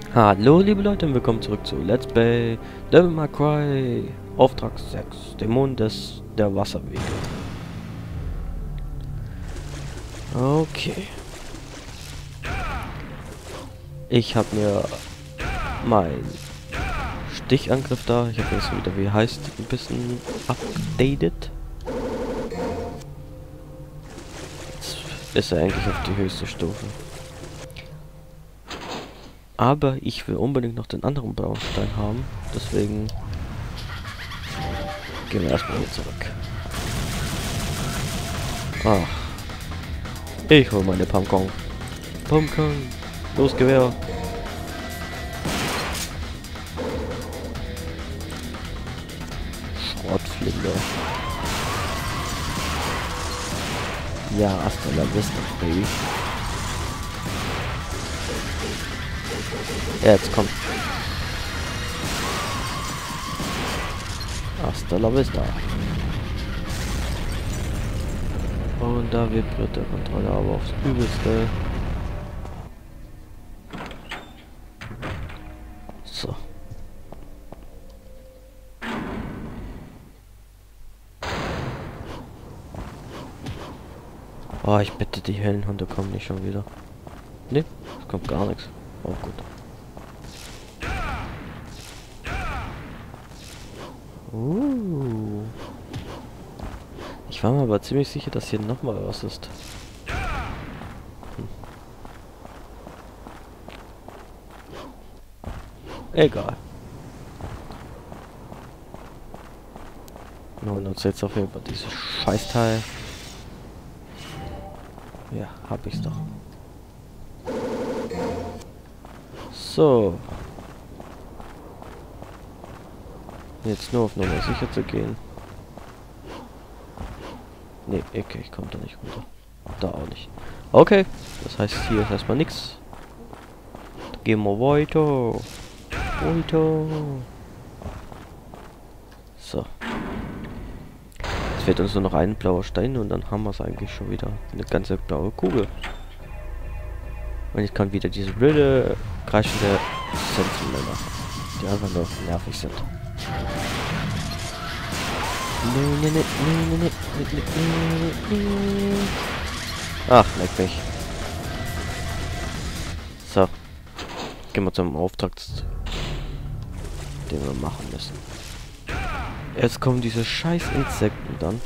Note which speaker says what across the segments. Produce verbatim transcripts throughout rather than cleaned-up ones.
Speaker 1: Hallo liebe Leute und willkommen zurück zu Let's Play Devil May Cry Auftrag sechs, Dämon des der Wasserwege. Okay. Ich habe mir mein Stichangriff da, ich habe jetzt wieder, wie heißt, ein bisschen updated. Jetzt ist er eigentlich auf die höchste Stufe. Aber ich will unbedingt noch den anderen Braunstein haben. Deswegen gehen wir erstmal hier zurück. Ach. Ich hole meine Pumpkin. Pumpkin. Los, Gewehr. Schrottflinte. Ja, hasta la vista, Baby. Ja, jetzt kommt. Hasta la vista. Und da vibriert der Controller aber aufs Übelste. So. Oh, ich bitte, die hellen Hunde kommen nicht schon wieder. Ne, es kommt gar nichts. Oh, gut. Uh. Ich war mir aber ziemlich sicher, dass hier noch mal was ist. Hm. Egal. Nun uns jetzt auf jeden Fall dieses Scheißteil. Ja, hab ich's doch. So. Jetzt nur auf Nummer sicher zu gehen. Ne, okay, ich komme da nicht runter. Da auch nicht. Okay, das heißt, hier ist erstmal nichts. Gehen wir weiter. Weiter. So. Jetzt fehlt uns nur noch ein blauer Stein und dann haben wir es eigentlich schon wieder. Eine ganze blaue Kugel. Und ich kann wieder diese blöde, kreischende Sentinel machen, die einfach nur nervig sind. Ach, leck mich. So. Gehen wir zum Auftrag, den wir machen müssen. Jetzt kommen diese scheiß Insekten dann.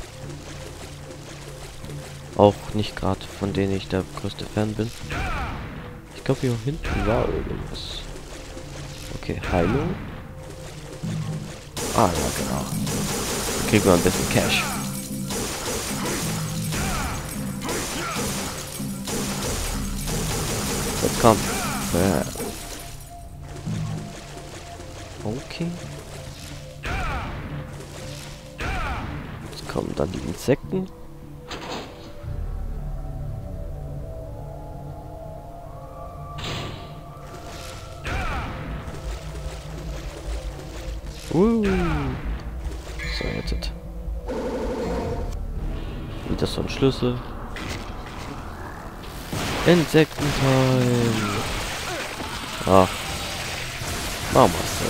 Speaker 1: Auch nicht gerade, von denen ich der größte Fan bin. Ich glaube, hier hinten war irgendwas. Okay, Heilung. Ah, ja, genau. Kriegen wir ein bisschen Cash. Jetzt kommt. Äh. Okay. Jetzt kommen dann die Insekten. Uh. So, jetzt. Wieder so ein Schlüssel. Insektentime. Ach. Machen wir es so.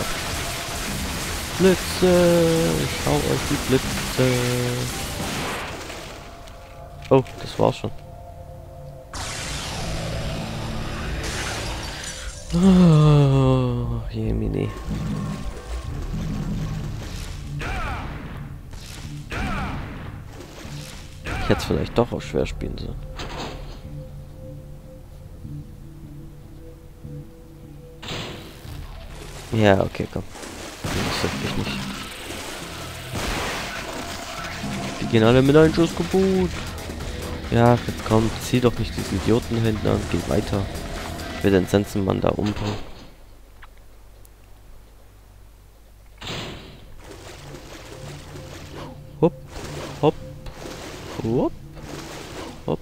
Speaker 1: Blitze. Schau euch die Blitze. Oh, das war's schon. Oh, Jemini. Ich hätte es vielleicht doch auch schwer spielen sollen. Ja, okay, komm. Das hilft mich nicht. Die gehen alle mit einem Schuss kaputt. Ja, jetzt komm, zieh doch nicht diesen Idioten hinten an, geh weiter. Ich will den Sensenmann da umbringen. Hopp, hopp. Hopp, hopp.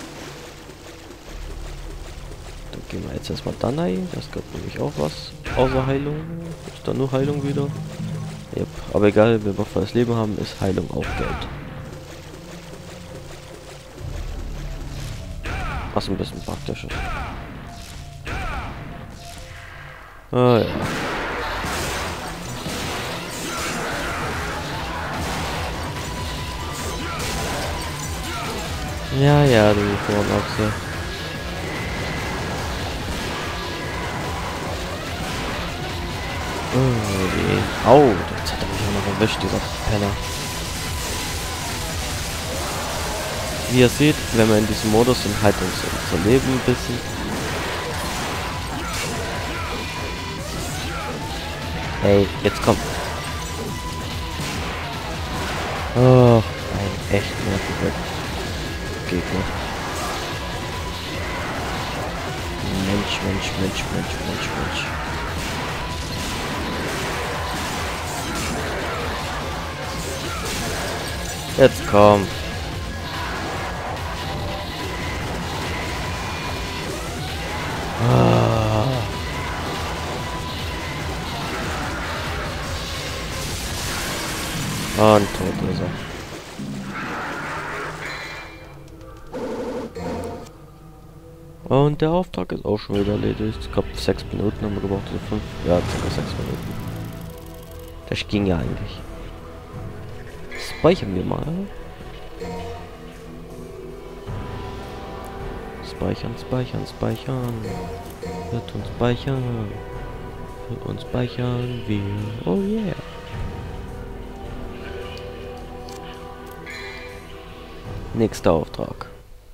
Speaker 1: Dann gehen wir jetzt erstmal da rein. Das gehört nämlich auch was. Außer Heilung. Ist da nur Heilung wieder? Yep. Aber egal, wenn wir volles Leben haben, ist Heilung auch Geld. Was ein bisschen praktisch ist. Ah ja. Ja, ja, du Vornochse. Oh je. Au, jetzt hat er mich auch noch erwischt, dieser Penner. Wie ihr seht, wenn wir in diesem Modus sind, halt uns unser Leben ein bisschen. Hey, jetzt kommt. Oh, ein echt nerviger Gegner. Mensch, Mensch, Mensch, Mensch, Mensch, Mensch. Jetzt komm. Ah. Und tot ist er. Und der Auftrag ist auch schon wieder erledigt. Ich glaube, sechs Minuten haben wir gebraucht, oder fünf? Ja, circa sechs Minuten. Das ging ja eigentlich. Speichern wir mal. Speichern, speichern, speichern. Wird uns speichern. Wird uns speichern wir. Oh yeah. Nächster Auftrag.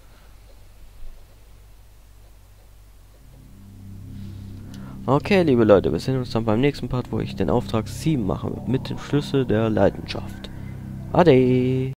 Speaker 1: Okay, liebe Leute, wir sehen uns dann beim nächsten Part, wo ich den Auftrag sieben mache mit dem Schlüssel der Leidenschaft. Ade!